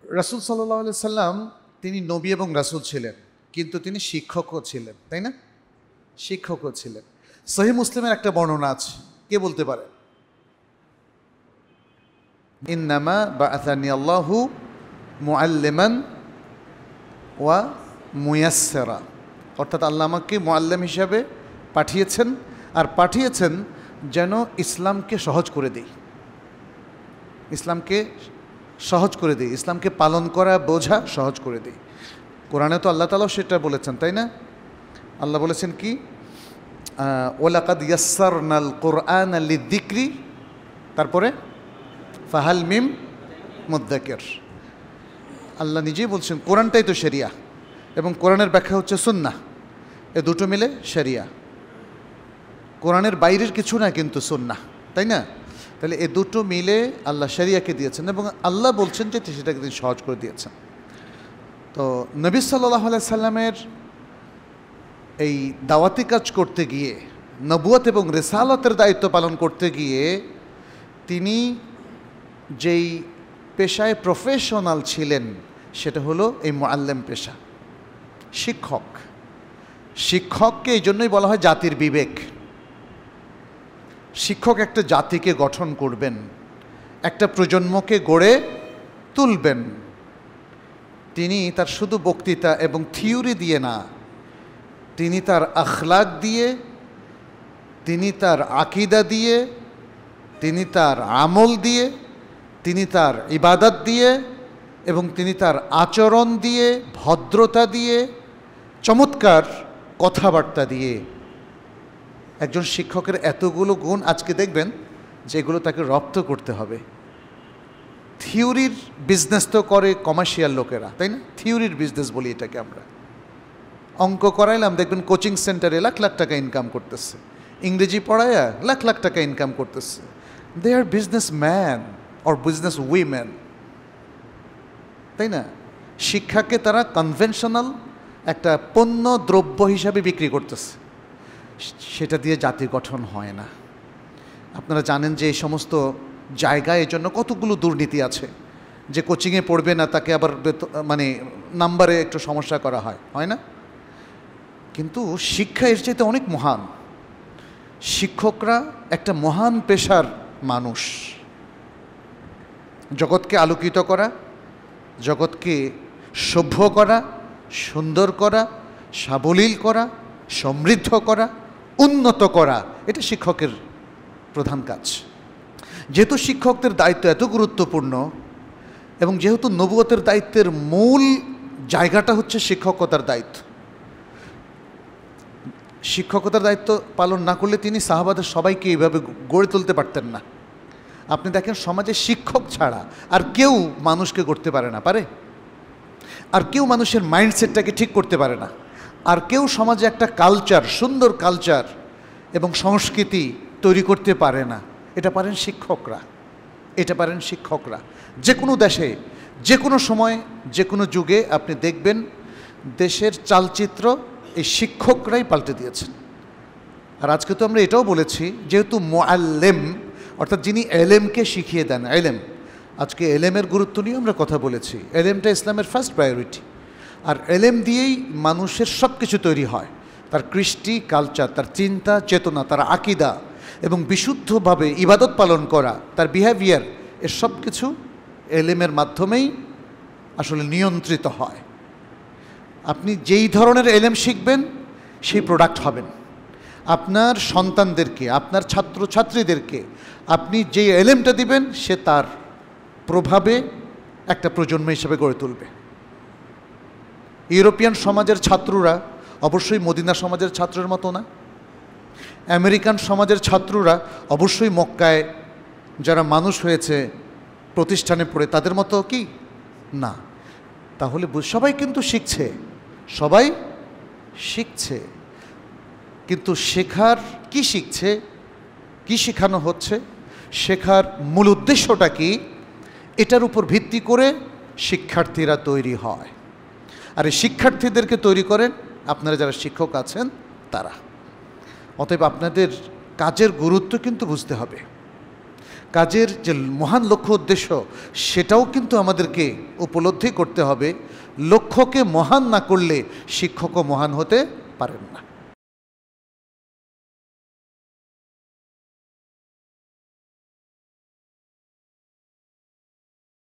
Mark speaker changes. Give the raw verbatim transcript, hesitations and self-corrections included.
Speaker 1: রাসূল সাল্লাল্লাহু আলাইহি সাল্লাম তিনি নবী এবং রাসূল ছিলেন, কিন্তু তিনি শিক্ষকও ছিলেন, তাই না? শিক্ষকও ছিলেন। সহিহ মুসলিমের একটা বর্ণনা আছে, কে বলতে পারে? ইন্নামা বাআসানি আল্লাহু মুআল্লিমান ওয়া মুয়াসসিরা, অর্থাৎ আল্লাহ আমাকে মুআল্লিম হিসাবে পাঠিয়েছেন, আর পাঠিয়েছেন যেন ইসলামকে সহজ করে দিই, ইসলামকে সহজ করে দিই, ইসলামকে পালন করা বোঝা সহজ করে দিই। কোরআনে তো আল্লাহ তাআলা সেটা বলেছেন, তাই না? আল্লাহ বলেছেন কি, ওয়ালাকাদ ইয়াসসারনাল কুরআনা লিযিকরি, তারপরে ফাহাল মিম মুদ্দাকির। আল্লাহ নিজেই বলছেন কোরআনটাই তো শরিয়া, এবং কোরআনের ব্যাখ্যা হচ্ছে সুন্নাহ, এ দুটো মিলে শরিয়া। কোরআনের বাইরের কিছু না কিন্তু সুন্নাহ, তাই না? তাহলে এ দুটো মিলে আল্লাহ শরিয়াকে দিয়েছেন, এবং আল্লাহ বলছেন যে সেটাকে তিনি সহজ করে দিয়েছেন। তো নবী সাল্লাল্লাহু আলাইহি সাল্লামের এই দাওয়াতি কাজ করতে গিয়ে, নবুয়ত এবং রিসালাতের দায়িত্ব পালন করতে গিয়ে তিনি যেই পেশায় প্রফেশনাল ছিলেন সেটা হলো এই মুআল্লিম পেশা, শিক্ষক। শিক্ষককে এই জন্যই বলা হয় জাতির বিবেক। শিক্ষক একটা জাতিকে গঠন করবেন, একটা প্রজন্মকে গড়ে তুলবেন। তিনি তার শুধু বক্তৃতা এবং থিওরি দিয়ে না, তিনি তার আখলাক দিয়ে, তিনি তার আকীদা দিয়ে, তিনি তার আমল দিয়ে, তিনি তার ইবাদত দিয়ে, এবং তিনি তার আচরণ দিয়ে, ভদ্রতা দিয়ে, চমৎকার কথাবার্তা দিয়ে। একজন শিক্ষকের এতগুলো গুণ আজকে দেখবেন যেগুলো তাকে রপ্ত করতে হবে। থিওরির বিজনেস তো করে কমার্শিয়াল লোকেরা, তাই না? থিওরির বিজনেস বলি এটাকে আমরা। অঙ্ক করাইলাম, দেখবেন কোচিং সেন্টারে লাখ লাখ টাকা ইনকাম করতেছে, ইংরেজি পড়ায়া লাখ লাখ টাকা ইনকাম করতেছে। They are business man or business women, তাই না? শিক্ষাকে তারা কনভেনশনাল একটা পণ্য দ্রব্য হিসাবে বিক্রি করতেছে, সেটা দিয়ে জাতি গঠন হয় না। আপনারা জানেন যে এই সমস্ত জায়গায় এর জন্য কতগুলো দুর্নীতি আছে, যে কোচিংয়ে পড়বে না তাকে আবার মানে নাম্বারে একটু সমস্যা করা হয়, হয় না? কিন্তু শিক্ষা এর চাইতে অনেক মহান। শিক্ষকরা একটা মহান পেশার মানুষ। জগৎকে আলোকিত করা, জগৎকে সভ্য করা, সুন্দর করা, সাবলীল করা, সমৃদ্ধ করা, উন্নত করা, এটা শিক্ষকের প্রধান কাজ। যেহেতু শিক্ষকদের দায়িত্ব এত গুরুত্বপূর্ণ, এবং যেহেতু নবুয়তের দায়িত্বের মূল জায়গাটা হচ্ছে শিক্ষকতার দায়িত্ব, শিক্ষকতার দায়িত্ব পালন না করলে তিনি সাহাবাদের সবাইকে এইভাবে গড়ে তুলতে পারতেন না। আপনি দেখেন সমাজে শিক্ষক ছাড়া আর কেউ মানুষকে করতে পারে না, পারে? আর কেউ মানুষের মাইন্ডসেটটাকে ঠিক করতে পারে না। আর কেউ সমাজে একটা কালচার, সুন্দর কালচার এবং সংস্কৃতি তৈরি করতে পারে না। এটা পারেন শিক্ষকরা, এটা পারেন শিক্ষকরা। যে কোনো দেশে, যে কোনো সময়, যে কোনো যুগে আপনি দেখবেন দেশের চালচিত্র এই শিক্ষকরাই পাল্টে দিয়েছেন। আর আজকে তো আমরা এটাও বলেছি, যেহেতু মুআল্লিম অর্থাৎ যিনি এলেমকে শিখিয়ে দেন, এলেম, আজকে এলেমের গুরুত্ব নিয়ে আমরা কথা বলেছি। এলেমটা ইসলামের ফার্স্ট প্রায়োরিটি, আর এলেম দিয়েই মানুষের সব কিছু তৈরি হয়, তার কৃষ্টি, কালচার, তার চিন্তা চেতনা, তার আকীদা, এবং বিশুদ্ধভাবে ইবাদত পালন করা, তার বিহেভিয়ার, এর সব কিছু এলেমের মাধ্যমেই আসলে নিয়ন্ত্রিত হয়। আপনি যেই ধরনের এলেম শিখবেন সেই প্রোডাক্ট হবেন। আপনার সন্তানদেরকে, আপনার ছাত্রছাত্রীদেরকে আপনি যে এলেমটা দিবেন সে তার প্রভাবে একটা প্রজন্ম হিসেবে গড়ে তুলবে। ইউরোপিয়ান সমাজের ছাত্ররা অবশ্যই মদিনা সমাজের ছাত্রের মতো না। আমেরিকান সমাজের ছাত্ররা অবশ্যই মক্কায় যারা মানুষ হয়েছে প্রতিষ্ঠানে পড়ে তাদের মতো কি না। তাহলে সবাই কিন্তু শিখছে, সবাই শিখছে, কিন্তু শেখার কি শিখছে, কি শেখানো হচ্ছে, শেখার মূল উদ্দেশ্যটা কি, এটার উপর ভিত্তি করে শিক্ষার্থীরা তৈরি হয়। আর এই শিক্ষার্থীদেরকে তৈরি করেন আপনারা যারা শিক্ষক আছেন তারা। অতএব আপনাদের কাজের গুরুত্ব কিন্তু বুঝতে হবে। কাজের যে মহান লক্ষ্য উদ্দেশ্য সেটাও কিন্তু আমাদেরকে উপলব্ধি করতে হবে। লক্ষ্যকে মহান না করলে শিক্ষকও মহান হতে পারেন না।